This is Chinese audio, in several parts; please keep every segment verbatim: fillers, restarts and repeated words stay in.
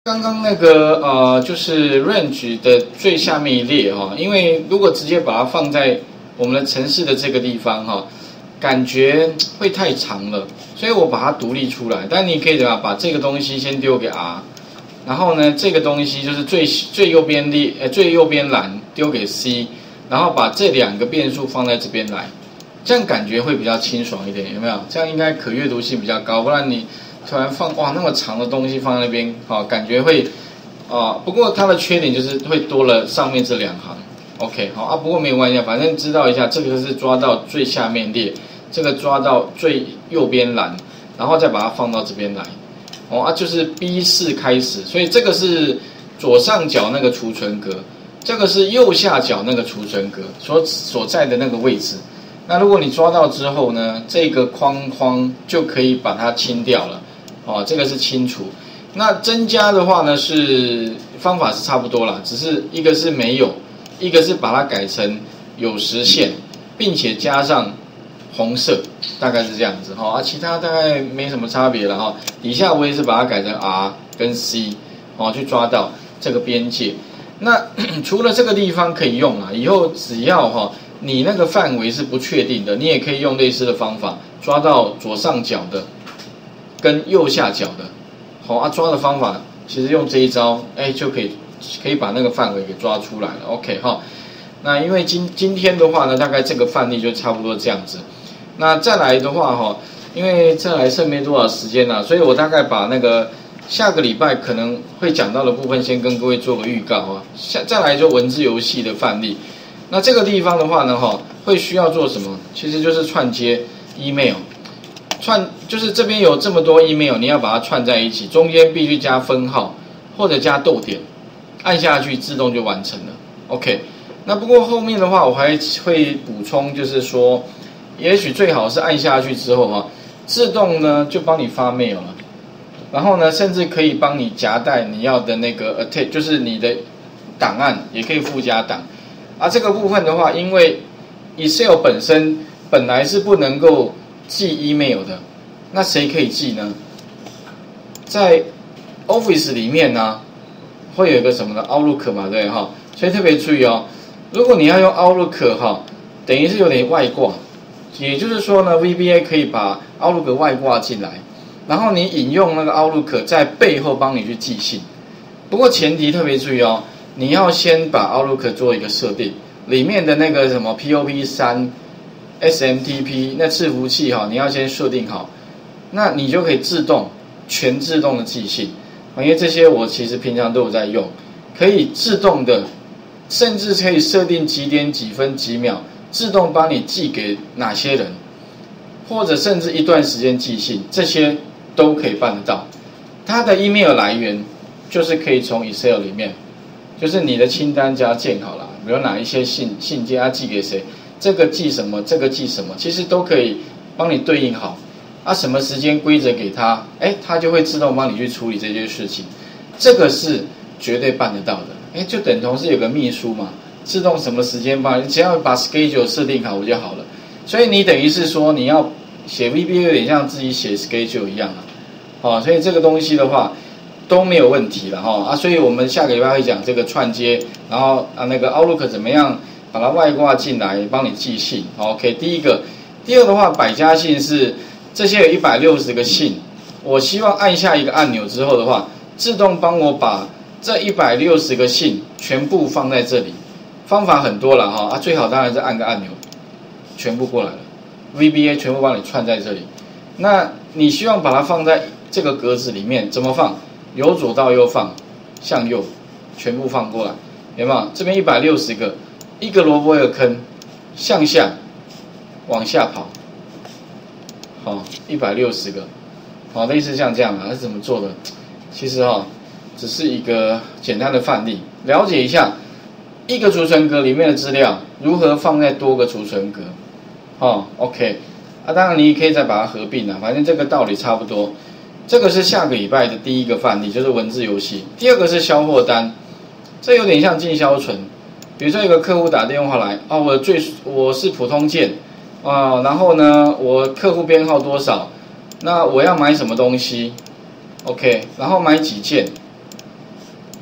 刚刚那个呃，就是 range 的最下面一列哈、哦，因为如果直接把它放在我们的城市的这个地方哈、哦，感觉会太长了，所以我把它独立出来。但你可以怎么样把这个东西先丢给 R， 然后呢，这个东西就是最最右边列呃最右边栏丢给 C， 然后把这两个变数放在这边来，这样感觉会比较清爽一点，有没有？这样应该可阅读性比较高，不然你。突然放哇那么长的东西放在那边，哦，感觉会，啊，不过它的缺点就是会多了上面这两行 ，OK， 好啊，不过没有关系，反正知道一下，这个是抓到最下面列，这个抓到最右边栏，然后再把它放到这边来，哦啊，就是 B 四开始，所以这个是左上角那个储存格，这个是右下角那个储存格所所在的那个位置。那如果你抓到之后呢，这个框框就可以把它清掉了。哦，这个是清除。那增加的话呢，是方法是差不多啦，只是一个是没有，一个是把它改成有实线，并且加上红色，大概是这样子哈、哦。啊，其他大概没什么差别了哈、哦。底下我也是把它改成 R 跟 C， 哦，去抓到这个边界。那除了这个地方可以用啊，以后只要哈、哦、你那个范围是不确定的，你也可以用类似的方法抓到左上角的。跟右下角的，好啊，抓的方法其实用这一招，哎，就可以可以把那个范围给抓出来了。OK 哈，那因为今今天的话呢，大概这个范例就差不多这样子。那再来的话哈，因为再来剩没多少时间了，所以我大概把那个下个礼拜可能会讲到的部分，先跟各位做个预告啊。下再来就文字游戏的范例。那这个地方的话呢，哈，会需要做什么？其实就是串接 email。串就是这边有这么多 email， 你要把它串在一起，中间必须加分号或者加逗点，按下去自动就完成了。OK， 那不过后面的话我还会补充，就是说，也许最好是按下去之后啊，自动呢就帮你发 mail 了，然后呢甚至可以帮你夹带你要的那个 attach， 就是你的档案也可以附加档。啊，这个部分的话，因为 Excel 本身本来是不能够寄 email 的，那谁可以寄呢？在 Office 里面呢，会有一个什么呢 ？Outlook 嘛，对哈，所以特别注意哦。如果你要用 Outlook 哈，等于是有点外挂，也就是说呢 ，V B A 可以把 Outlook 外挂进来，然后你引用那个 Outlook 在背后帮你去寄信。不过前提特别注意哦，你要先把 Outlook 做一个设定，里面的那个什么 P O P 三。S M T P 那伺服器哈，你要先设定好，那你就可以自动全自动的寄信，因为这些我其实平常都有在用，可以自动的，甚至可以设定几点几分几秒，自动帮你寄给哪些人，或者甚至一段时间寄信，这些都可以办得到。它的 email 来源就是可以从 Excel 里面，就是你的清单加建好了，比如哪一些信信件要寄给谁。这个寄什么，这个寄什么，其实都可以帮你对应好。啊，什么时间规则给他，哎，他就会自动帮你去处理这些事情。这个是绝对办得到的。哎，就等同是有个秘书嘛，自动什么时间帮你，只要把 schedule 设定好我就好了。所以你等于是说你要写 V B A 有点像自己写 schedule 一样啊。哦，所以这个东西的话都没有问题了哈。啊，所以我们下个礼拜会讲这个串接，然后啊那个 Outlook 怎么样。把它外挂进来，帮你寄信。OK， 第一个，第二的话，百家信是这些有一百六十个信，我希望按下一个按钮之后的话，自动帮我把这一百六十个信全部放在这里。方法很多了哈，啊，最好当然是按个按钮，全部过来了 ，V B A 全部帮你串在这里。那你希望把它放在这个格子里面，怎么放？由左到右放，向右，全部放过来，有没有？这边一百六十个。一个萝卜一个坑，向下往下跑，好、哦，一百六十个，好、哦，类似像这样啊，是怎么做的？其实哈、哦，只是一个简单的范例，了解一下一个储存格里面的资料如何放在多个储存格，哦 ，OK， 啊，当然你也可以再把它合并啊，反正这个道理差不多。这个是下个礼拜的第一个范例，就是文字游戏。第二个是销货单，这有点像进销存。比如说有个客户打电话来，哦，我最我是普通件，啊，然后呢，我客户编号多少，那我要买什么东西 ，OK， 然后买几件，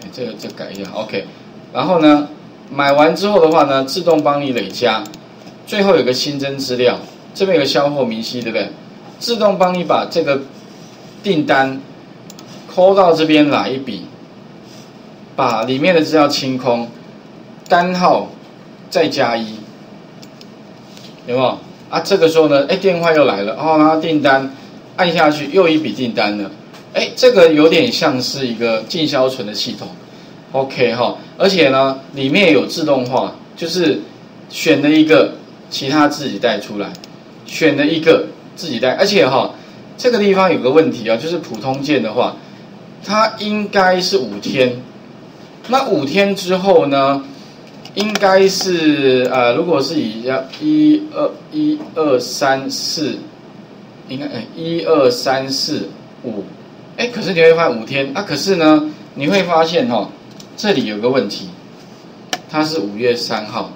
这个这个改一下 ，OK。然后呢，买完之后的话呢，自动帮你累加。最后有个新增资料，这边有个销货明细，对不对？自动帮你把这个订单抠到这边来一笔，把里面的资料清空，单号再加一，有没有？啊，这个时候呢，哎，电话又来了，哦，然后订单按下去又一笔订单了，哎，这个有点像是一个进销存的系统 ，OK 哈，而且呢，里面有自动化，就是选了一个。其他自己带出来，选了一个自己带，而且哈，这个地方有个问题啊，就是普通件的话，它应该是五天，那五天之后呢，应该是呃，如果是以一二一二三四，应该哎一二三四五，哎，可是你会发现五天啊，可是呢，你会发现哈，这里有个问题，它是五月三号。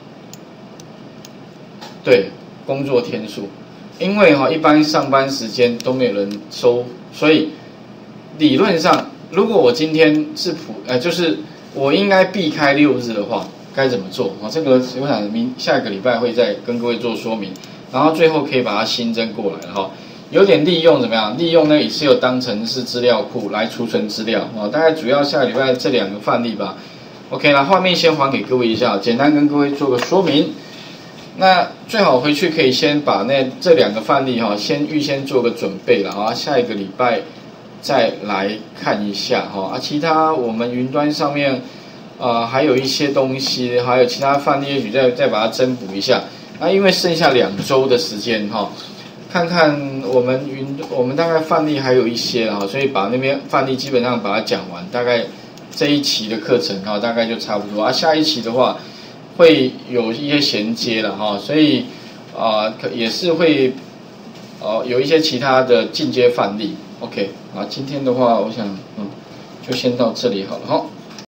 对，工作天数，因为哈一般上班时间都没有人收，所以理论上，如果我今天是普呃，就是我应该避开六日的话，该怎么做？啊，这个我想明下一个礼拜会再跟各位做说明，然后最后可以把它新增过来哈，有点利用怎么样？利用呢 Excel 当成是资料库来储存资料啊，大概主要下个礼拜这两个范例吧。OK， 那画面先还给各位一下，简单跟各位做个说明。那最好回去可以先把那这两个范例哈，先预先做个准备了啊，下一个礼拜再来看一下哈啊，其他我们云端上面呃还有一些东西，还有其他范例，也许再再把它增补一下。那因为剩下两周的时间哈，看看我们云我们大概范例还有一些哈，所以把那边范例基本上把它讲完，大概这一期的课程哈大概就差不多啊，下一期的话。会有一些衔接了哈，所以啊、呃，也是会呃有一些其他的进阶范例。OK， 啊，今天的话，我想嗯，就先到这里好了哈。